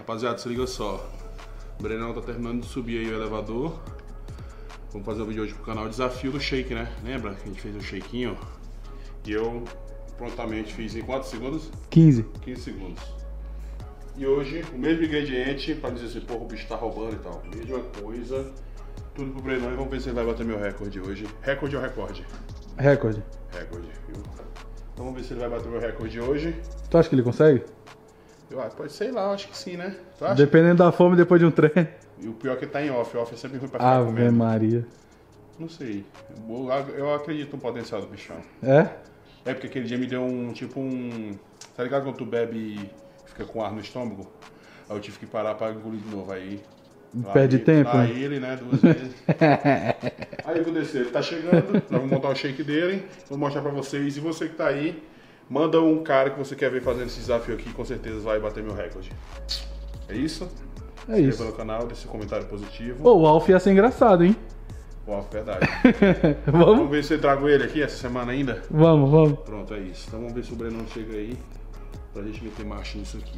Rapaziada, se liga só. O Brenão tá terminando de subir aí o elevador. Vamos fazer um vídeo hoje pro canal Desafio do Shake, né? Lembra que a gente fez um shakinho? E eu prontamente fiz em quantos segundos? 15. 15 segundos. E hoje, o mesmo ingrediente, pra dizer assim, porra, o bicho tá roubando e tal. Mesma coisa, tudo pro Brenão e vamos ver se ele vai bater meu recorde hoje. Recorde ou recorde? Recorde. Recorde, viu? Então vamos ver se ele vai bater meu recorde hoje. Tu acha que ele consegue? Pode ser lá, acho que sim, né? Tu acha? Dependendo da fome depois de um treino. E o pior é que tá em off. Off é sempre ruim pra ficar Ave comendo. Maria. Não sei. Eu acredito no potencial do bichão. É? É porque aquele dia me deu um, tipo um... Tá ligado quando tu bebe e fica com ar no estômago? Aí eu tive que parar pra engolir de novo. Aí... Perde tempo, lá né? ele, né? 2 vezes. Aí eu vou descer. Ele tá chegando. Nós vamos montar o shake dele. Vou mostrar pra vocês. E você que tá aí, manda um cara que você quer ver fazendo esse desafio aqui. Com certeza vai bater meu recorde. É isso? É Se isso. inscreva no canal, deixe seu comentário positivo. Pô, o Alf ia ser engraçado, hein? Ó, verdade. Vamos? Vamos ver se eu trago ele aqui essa semana ainda. Vamos, vamos. Pronto, é isso. Então vamos ver se o Brenão chega aí pra gente meter marcha nisso aqui.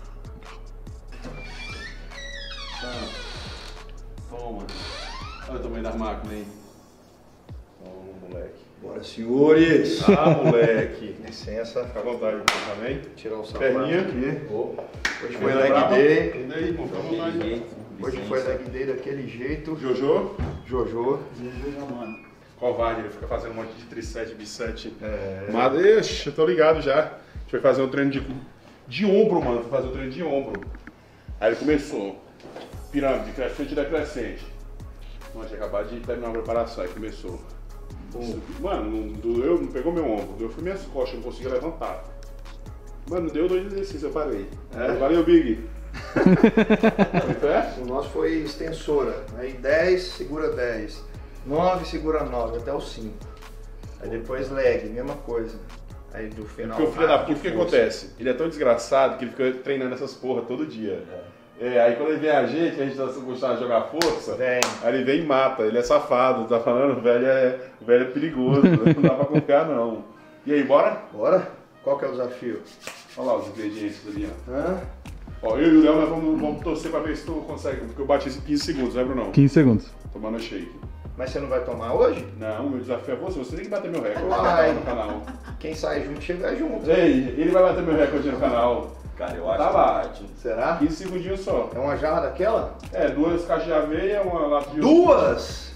Toma. Olha o tamanho das máquinas, hein? Toma, moleque. Bora, senhores! Ah, moleque. Licença. Fica à vontade também. Tirar o sapato Perninha. aqui. Hoje foi Perna leg brava. day. E daí, irmão? Fica à vontade. Hoje foi leg day daquele jeito. Jojo? Jojo. Covarde, ele fica fazendo um monte de tricep, bicep. Mas, ixi, eu tô ligado já. A gente foi fazer um treino de ombro, mano. Foi fazer um treino de ombro. Aí ele começou. Pirâmide, crescente e decrescente. Mano, tinha acabado de terminar a preparação, aí começou. Mano, não doeu, não pegou meu ombro, doeu foi minhas costas, eu não conseguia levantar. Mano, deu 2 exercícios, eu parei. Valeu, Big. Foi pé? O nosso foi extensora. Aí 10, segura 10. 9, segura 9, até o 5. Aí depois leg, mesma coisa. Aí do final. Porque o filho da puta, o que acontece? Ele é tão desgraçado que ele fica treinando essas porra todo dia. Aí quando ele vem a gente gostava de jogar força, Vem. aí ele vem e mata, ele é safado, tá falando, o velho é perigoso, não dá pra confiar não. E aí, bora? Bora? Qual que é o desafio? Olha lá os ingredientes ali, ó. Hã? Ó, eu e o Léo, nós vamos torcer pra ver se tu consegue, porque eu bati 15 segundos, né, Brunão? 15 segundos. Tomando shake. Mas você não vai tomar hoje? Não, o meu desafio é você tem que bater meu recorde Vai. no canal. Quem sai junto chega junto. Ei, ele vai bater meu recorde no canal. Cara, eu acho Tá lá. que Será? 15 segundinhos só. É uma jarra daquela? 2 caixas de aveia, uma lata de... 2?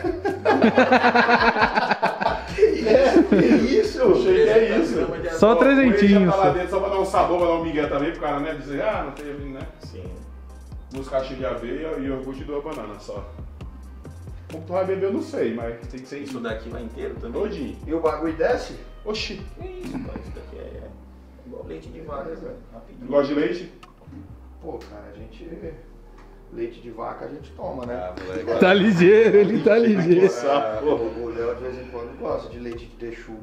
Que isso? O shake é isso. Só Ó, trezentinhos. tá lá dentro só pra dar um sabor, pra dar um migué também pro cara, né? Dizer, não teve, né? Sim. 2 caixas de aveia e iogurte e 2 bananas só. Como tu vai beber, eu não sei, mas tem que ser Isso isso daqui vai inteiro também? todinho. E o bagulho desce? Oxi, Que isso, cara? Isso daqui é igual leite de vaca, velho. Rapidinho. gosta de leite? Pô, cara, a gente. Leite de vaca a gente toma, né? Moleque. Tá ligeiro, ele tá ligeiro. O Léo de vez em quando gosta de leite de texugo.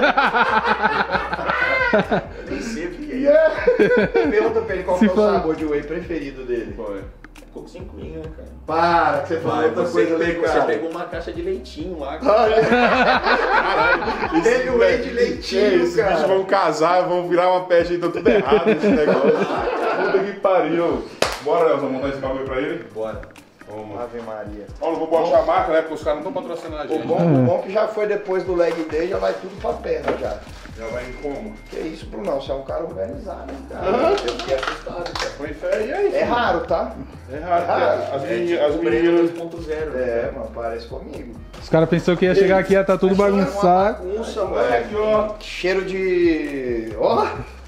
Eu nem sei o que é. Pergunta pra ele qual que é o sabor de whey preferido dele. Qual é? Coco sem cominha, né, cara? Para, que você falou Vai, outra você, coisa ali, pegou, cara. você pegou uma caixa de leitinho lá, cara. Caralho, teve whey de leitinho, Esses cara. bichos vão casar, vão virar uma peste, então tudo errado esse negócio. Puta que pariu. Bora, Léo, vamos montar esse bagulho pra ele? Bora. Vamos. Ave Maria. Ó, não vou botar a marca, né? Porque os caras não estão patrocinando a O gente. bom que já foi depois do leg day, já vai tudo pra perna já. Já vai em como? Que isso, Brunão, você é um cara organizado, hein, cara. Eu fiquei assustado, cara. Põe fé e aí. É raro, tá? É raro. raro. As É, meninas. tipo, Breno 2.0. É, mano, parece comigo. Os caras pensaram que ia chegar aqui e ia tá tudo bagunçado. Bagunça, Olha moleque. aqui, ó. Cheiro de. Ó!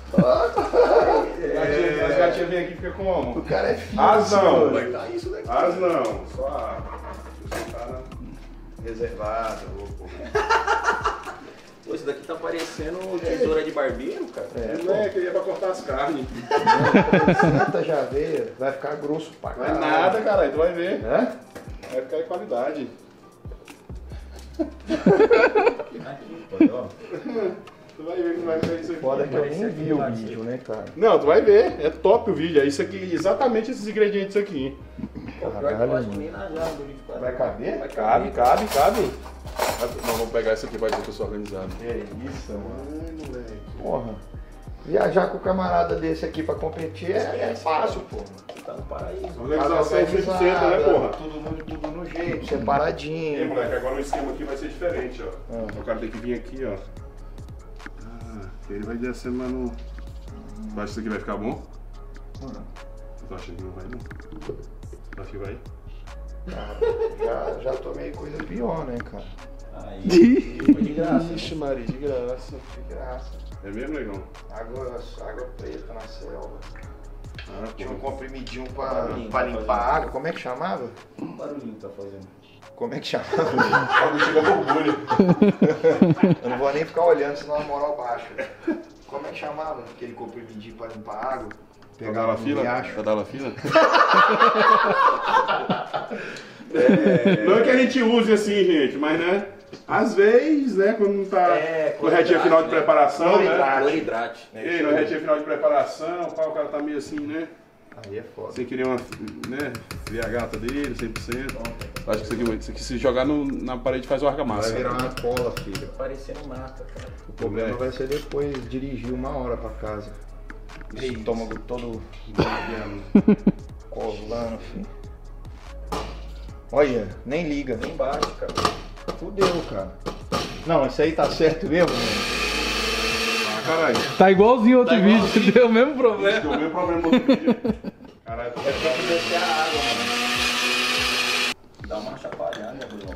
As gatinhas vêm aqui e ficam como? O cara é filho. As não. senhor. Vai dar isso daqui. As não. Só a. Os caras. Reservado. Pô, isso daqui tá parecendo tesoura de barbeiro, cara. É, Não é, queria pra cortar as carnes. Santa já veio, vai ficar grosso pra Não é caralho. nada, caralho. Tu vai ver. Hã? Vai ficar em qualidade. Aqui, pô, ó. Tu vai ver como vai ficar isso aqui. Foda que eu nem Parece vi o aqui, vídeo, né, cara? Não, tu vai ver. É top o vídeo. É isso aqui, exatamente esses ingredientes aqui. Pô, pior que eu acho que nem na jarra do liquidificador. Vai caber? Vai Cabe, caber. cabe. Nós vamos pegar isso aqui pra dizer que eu sou organizado. Que isso, mano. Ai, moleque. Porra. Viajar com o camarada desse aqui pra competir é fácil, pô. Você tá no paraíso. Organização 100%, né, porra? Tudo no jeito, separadinho. E aí, moleque, agora o esquema aqui vai ser diferente, ó. O cara tem que vir aqui, ó. Ele vai descendo lá no... Tu acha que isso aqui vai ficar bom? Tu acha que não vai, não? Tu acha que vai? Cara, já tomei coisa pior, né, cara? Aí, foi de graça. Ixi, Maria, de graça. De graça. É mesmo, negão? Água preta na selva. Tinha um Porra. comprimidinho pra limpar a água. Como é que chamava? Que barulhinho tá fazendo? Como é que chamava? Algo chega borbulha. Eu não vou nem ficar olhando, senão a moral baixa. Como é que chamava aquele comprimidinho pra limpar a água? Pegar a fila? riacho. Dar a fila? Não é que a gente use assim, gente, mas né? Às vezes, né, quando não tá no retinha final de preparação, né? Cloridrate. Ei, no retinha final de preparação, o cara tá meio assim, né? Aí é foda. Sem querer uma, né, ver a gata dele, 100%. Acho que isso aqui se jogar na parede faz o Vai argamassa. virar uma cola, filho. Parecendo mata, cara. O problema vai ser depois dirigir 1 hora pra casa. Estômago todo colando, filho. Olha, nem liga. Nem bate, cara. Fudeu, cara. Não, isso aí tá certo mesmo, mano? Ah, caralho. Tá igualzinho outro vídeo, que deu o mesmo problema. Deu o mesmo problema no outro vídeo. Caralho, É pra descer a água, mano. Dá uma chacoalhada, Bruno.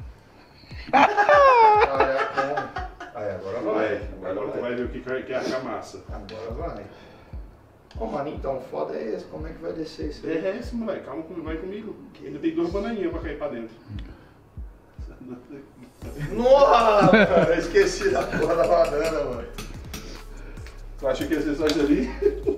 Olha como. Aí, agora vai. Agora tu vai ver o que é argamassa. Agora vai. Ô, mano, então, foda é esse. Como é que vai descer isso aí? É esse, moleque. Calma, vai comigo. Ainda tem 2 bananinhas pra cair pra dentro. Nossa, cara, eu esqueci da porra da banana, mano. Tu acha que ia ser só isso ali?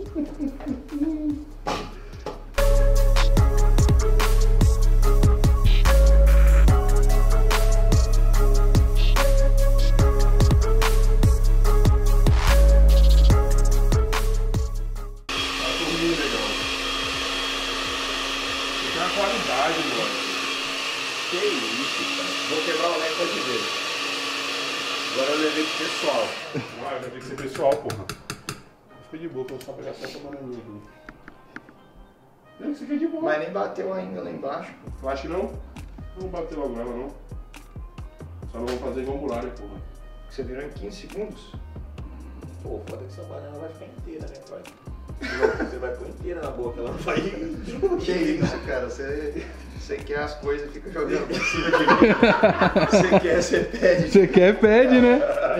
Qualidade, mano. Que isso, cara. Vou quebrar o leque pra te ver. Agora eu levei pro pessoal. Ah, vai ter que ser pessoal, porra. Fica de boa, que eu vou só pegar só essa bananinha aqui. Não, isso aqui é de boa. Mas nem bateu ainda lá embaixo. Tu acha que não? Não bateu logo ela, não. Só não vamos fazer igual muralha, porra. Você virou em 15 segundos? Pô, foda que essa banana vai ficar inteira, né, pai? Você vai pôr inteira na boca, ela não vai. Que isso, cara? Você quer as coisas e fica jogando por cima de mim. Você quer, você pede. Você quer, pede, né?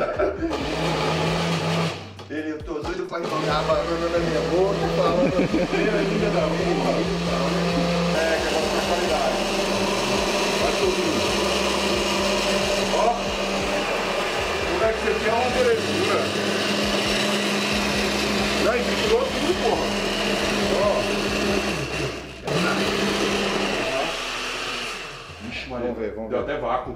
Eu tô doido pra jogar a banana na minha boca e falando. Filha da porra. É, que é pra qualidade. Vai subindo. Ó. Como é que você quer uma belezura? Já entrou tudo, porra. Ó. Vixe, Maria. Vamos Deu ver. até vácuo.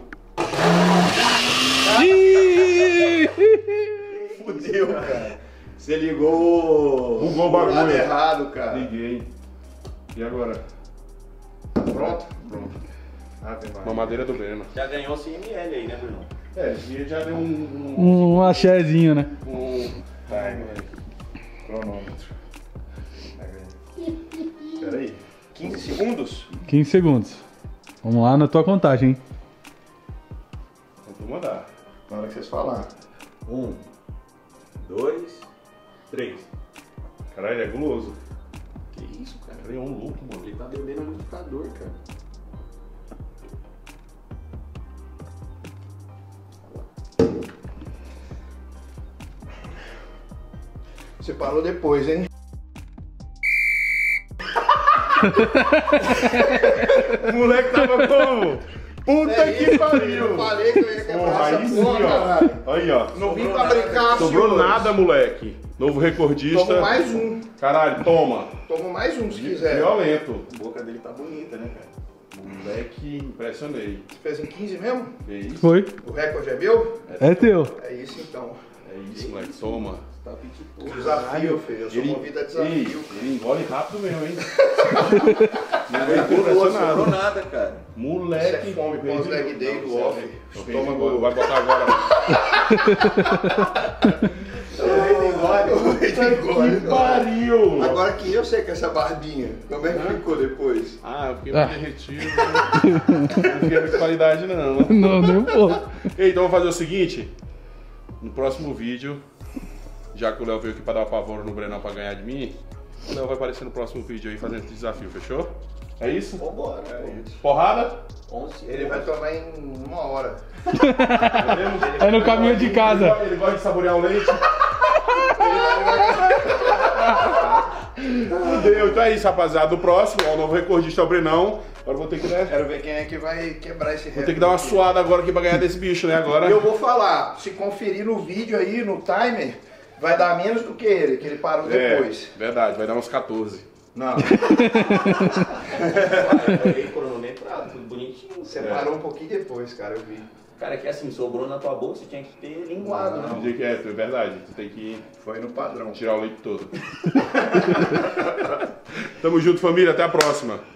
Fudeu, cara. Você ligou Bugou o bagulho. lado errado, cara. Liguei. E agora? Pronto? Pronto. Ave Maria. Mamadeira do Breno. Já ganhou 100 ml aí, né, Bruno? É, esse já deu um Um axézinho, né? Timer. Cronômetro. Pera aí. 15 segundos? 15 segundos. Vamos lá na tua contagem, hein? Vou mandar. Na hora que vocês falarem. 1, 2, 3. Caralho, ele é guloso. Que isso, cara? Ele é um louco, mano. Ele tá bebendo no liquidificador, cara. Você parou depois, hein? O moleque tava como? Puta que pariu! Eu falei que eu ia quebrar Porra, aí essa sim, porra, ó. caralho. Aí, ó. Não vim fabricar, Sobrou senhores. nada, moleque. Novo recordista. Tomo mais um. Caralho, toma. Tomo mais um se quiser. Violento. A boca dele tá bonita, né, cara? Moleque, impressionei. Você fez em 15 mesmo? É isso? Foi. O recorde é meu? É teu. É isso então. É isso, moleque. Soma. Tá pitipô. Desafio, filho. Eu sou movido a desafio. Ele engole rápido mesmo, hein? Não sobrou nada, cara. Moleque. Isso é fome pós-leg day do off. Estômago. Vai botar agora. Ele engole. Que pariu! Agora que eu sei que essa barbinha, como é que ficou depois? Ah, eu fiquei muito derretido. Não fiquei muita qualidade, não. Não, nem um pouco. Ei, então vamos fazer o seguinte. No próximo vídeo, já que o Léo veio aqui pra dar um pavor no Brenão pra ganhar de mim, o Léo vai aparecer no próximo vídeo aí fazendo esse desafio, fechou? É isso? Vambora. Porrada? 11. Ele vai tomar em 1 hora. É no caminho de casa. Ele gosta de saborear o leite. Fudeu, então é isso, rapaziada. O próximo, ó, o novo recordista é o Brenão. Agora eu vou ter que, né? Quero ver quem é que vai quebrar esse recorde. Vou ter que dar uma suada agora aqui pra ganhar desse bicho, né? Agora. E eu vou falar, se conferir no vídeo aí, no timer, vai dar menos do que ele parou depois. Verdade, vai dar uns 14. Não, Foi cronometrado, tudo bonitinho. você parou um pouquinho depois, cara, eu vi. Cara, que assim, sobrou na tua boca, você tinha que ter linguado, né? Dizer que é verdade, tu tem que Foi no padrão. tirar o leite todo. Tamo junto, família, até a próxima.